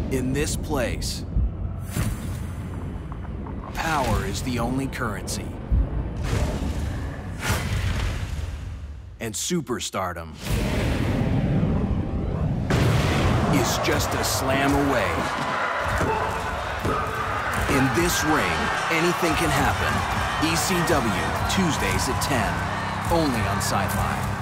In this place, power is the only currency. And superstardom is just a slam away. In this ring, anything can happen. ECW, Tuesdays at 10, only on Sci-Fi.